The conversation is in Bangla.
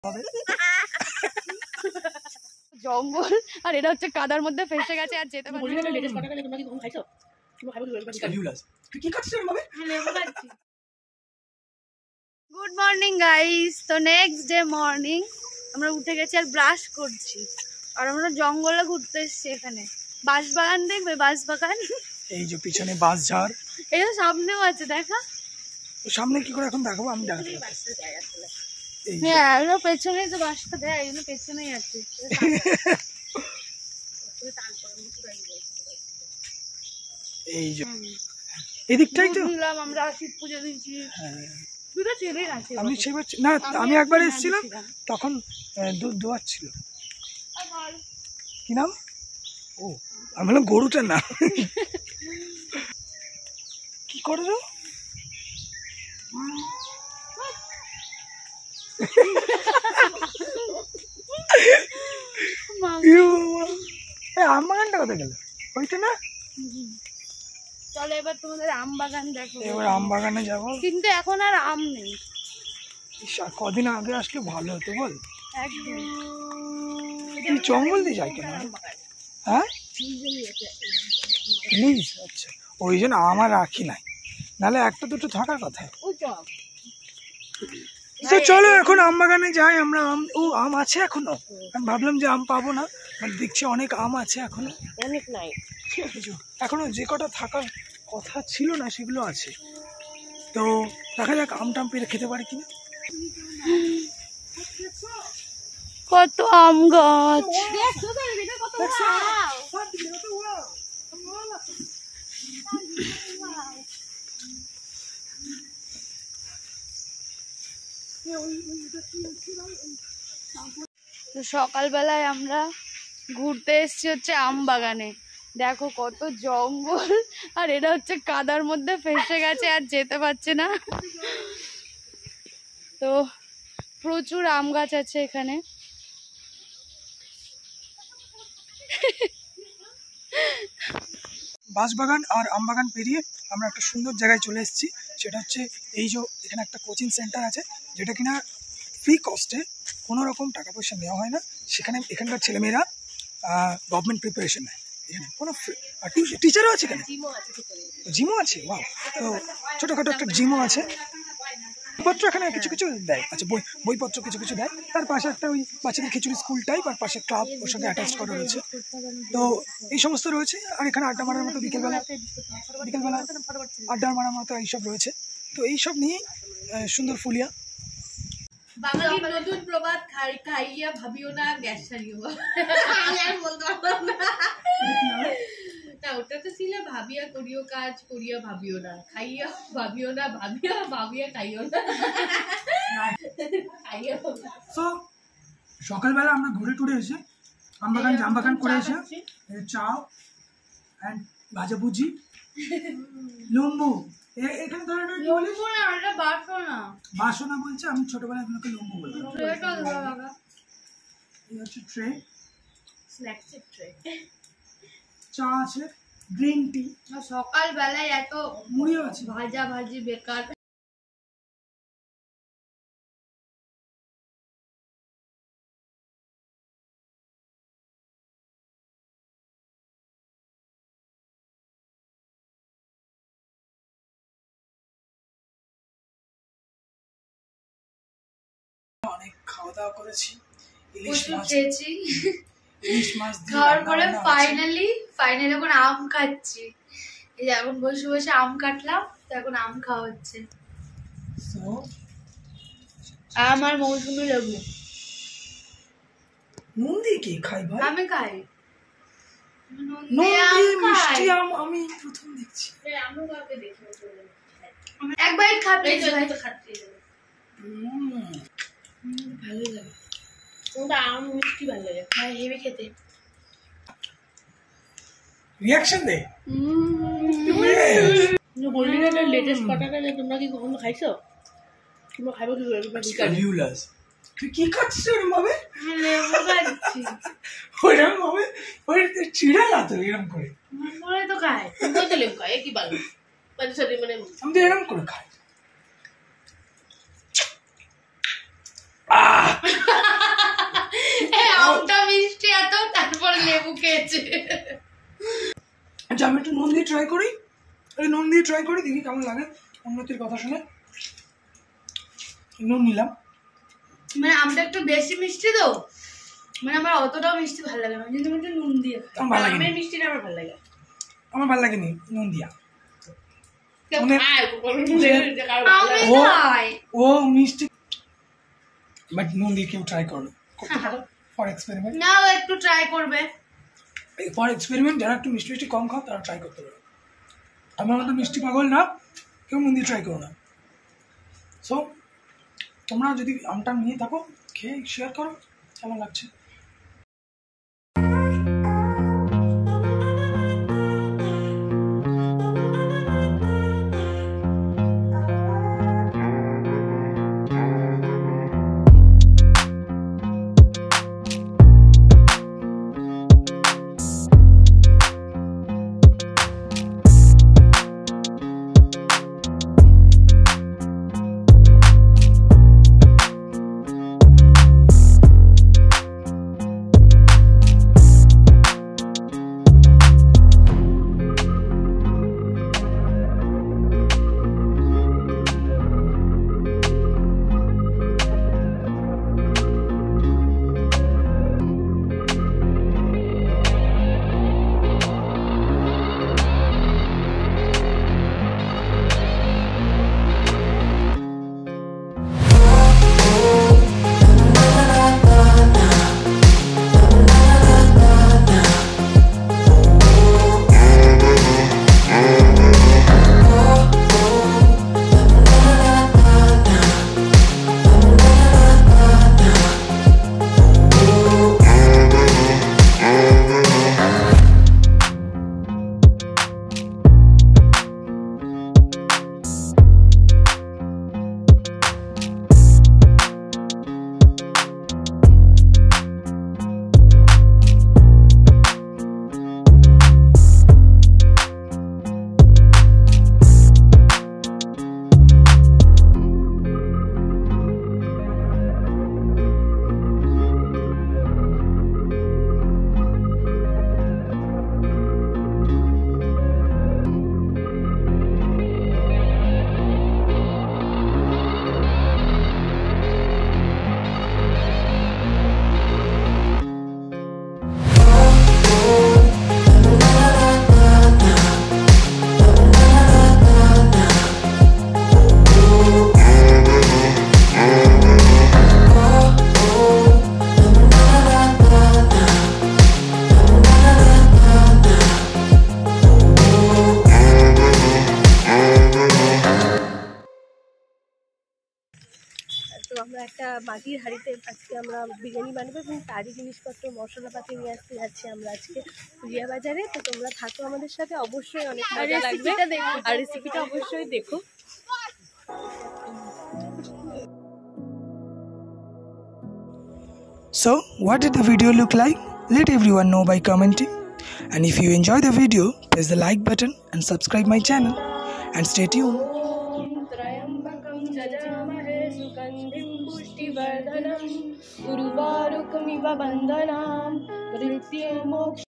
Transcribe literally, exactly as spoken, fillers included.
জঙ্গল আর এটা হচ্ছে কাদার মধ্যে ফেসে গেছে আর যেতে পারছি না। Good morning guys. তো নেক্সট ডে মর্নিং আমরা উঠে গেছি আর ব্রাশ করছি আর আমরা জঙ্গলে ঘুরতে এসেছি। এখানে বাঁশবাগান দেখবে, বাঁশবাগান এই যে পিছনে বাঁশ ঝাড়, এই তো সামনেও আছে দেখা। সামনে কি করে এখন দেখাবো আমি দেখাতে হ্যাঁ পেছনেই তো বাসটা দেয়, এই জন্য পেছনেই আছে। এই যে এদিকটাই তো আমরা শিব পুজো দিচ্ছি। দুটো ছেলে আছে। আমি সেবার না আমি একবার এসেছিলাম তখন দুধ দোয়াচ্ছিল। কি নাম? ও আমি বললাম গরুটার নাম। কি করে রে? আম বাগানটা কোথায় গেল? ওইটা না? চলো এবার তোমাদের আম বাগান দেখো। এবার আম বাগানে যাবো, কিন্তু এখন আর আম নেই। কদিন আগে আসলে ভালো হতো বল। একদম জঙ্গল দিয়ে যায় কেন? হ্যাঁ প্লিজ। আচ্ছা ওই জন্য আমার রাখি নাই, নাহলে একটা দুটো থাকার কথা। তো চলো এখন আম বাগানে যাই আমরা। আম ও আম আছে এখনো? আমি ভাবলাম যে আম পাবো না, মানে দেখছি অনেক আম আছে এখনো। অনেক নাই এখনো, যে কটা থাকার কথা ছিল না সেগুলো আছে। তো দেখা যাক আম টাম পেরে খেতে পারি কিনা। কত আম গাছ, তো সকালবেলায় আমরা ঘুরতে এসেছি হচ্ছে আম বাগানে। দেখো কত জঙ্গল আর এটা হচ্ছে কাদার মধ্যে ফেসে গেছে আর যেতে পারছে না। তো প্রচুর আম গাছ আছে এখানে। বাঁশবাগান আর আম বাগান পেরিয়ে আমরা একটা সুন্দর জায়গায় চলে এসেছি। সেটা হচ্ছে এই যে এখানে একটা কোচিং সেন্টার আছে, যেটা কিনা ফ্রি কস্টে, কোনো রকম টাকা পয়সা নেওয়া হয় না। সেখানে এখানকার ছেলেমেয়েরা গভর্নমেন্ট প্রিপারেশন নেয়। এখানে কোনো টিচারও আছে, এখানে জিমও আছে। ওয়াও, তো ছোটোখাটো একটা জিমও আছে। বইপত্র এখানে কিছু কিছু দেয়। আচ্ছা বই বইপত্র কিছু কিছু দেয়। তার পাশে একটা ওই বাচ্চাদের খিচুড়ি স্কুল টাইপ আর পাশে ক্লাব ওর সঙ্গে অ্যাটাচ করা রয়েছে। তো এই সমস্ত রয়েছে। আর এখানে আড্ডা মারার মতো বিকেলবেলা বিকেলবেলা আড্ডা মারার মতো এইসব রয়েছে। তো এইসব নিয়ে সুন্দর ফুলিয়া। বাঙালির নতুন প্রবাদ, খাইয়া ভাবিও না গ্যাস সারিও। না ওটা তো ছিল ভাবিয়া করিও কাজ, করিয়া ভাবিও না, খাইয়া ভাবিও না, ভাবিয়া ভাবিয়া খাইও না। সকালবেলা আমরা ঘুরে টুরে এসে আম বাগান জাম বাগান করে এসে চা এন্ড ভাজা ভুজি লম্বু। এখানে ধরে বাসনা বলছে, আমি ছোটবেলায় এগুলোকে লম্বু বলতাম। এই হচ্ছে ট্রে, স্ন্যাক্সের ট্রে। চা আছে, গ্রিন টি, সকালবেলায় এত মুড়িও আছে। ভাজা ভাজি বেকার। অনেক খাওয়া দাওয়া করেছি, ইলিশ মাছ খেয়েছি। ইলিশ মাছ খাওয়ার পরে ফাইনালি ফাইনালি এখন আম খাচ্ছি। এই যে এখন বসে বসে আম কাটলাম, তো এখন আম খাওয়া হচ্ছে। আম আর মৌসুমী লেবু। নুন দিয়ে কি খাই ভাই? আমি খাই নুন দিয়ে মিষ্টি আম, আমি প্রথম দেখছি। আমি কাউকে দেখি এক বাইট খাবে তো খাচ্ছি। ভালো লাগে। ওটা আম মিষ্টি ভালো লাগে। হ্যাঁ হেভি খেতে। রিঅ্যাকশন দে। বললি না লেটেস্ট কটাটা তোমরা কি কখনো খাইছো? তোমরা খাইবো কি করে? তুই কি খাচ্ছিস ওরম ভাবে? লেবু খাচ্ছি। ওরম ভাবে ওই চিড়া না তো এরকম করে। মনে তো খায়। তুই তো লেবু খাই কি ভালো। মানে সরি মানে আমি তো এরকম করে খাই। আহ ঢুকেছে। আচ্ছা আমি একটু নুন দিয়ে ট্রাই করি, এই নুন দিয়ে ট্রাই করি দেখি কেমন লাগে। উন্নতির কথা শুনে নুন নিলাম। মানে আমটা একটু বেশি মিষ্টি তো, মানে আমার অতটাও মিষ্টি ভালো লাগে না, কিন্তু আমি একটু নুন দিয়ে খাই। আমার ভালো লাগে আমের মিষ্টিটা আমার ভালো লাগে। আমার ভালো লাগেনি নুন দিয়া। ও মিষ্টি বাট নুন দিয়ে কেউ ট্রাই করো ফর এক্সপেরিমেন্ট। না ও একটু ট্রাই করবে ফর এক্সপেরিমেন্ট, যারা একটু মিষ্টি মিষ্টি কম খাও তারা ট্রাই করতে পারো। আমার মতো মিষ্টি পাগল না, কেউ নুন দিয়ে ট্রাই করো না। সো তোমরা যদি আমটা নিয়ে থাকো খেয়ে শেয়ার করো কেমন লাগছে। তো আমরা একটা মাটির হাঁড়িতে আজকে আমরা বিরিয়ানি বানাবো এবং তারই জিনিসপত্র মশলাপাতি নিয়ে আসতে যাচ্ছি আমরা আজকে ফুলিয়া বাজারে। তো তোমরা থাকো আমাদের সাথে, অবশ্যই অনেক মজা লাগবে আর রেসিপিটা অবশ্যই দেখো। So, what did the video look like? Let everyone know by commenting. And if you enjoy the video, press the like button and subscribe my channel. And stay tuned. उर्वारुकमिव बन्धनान्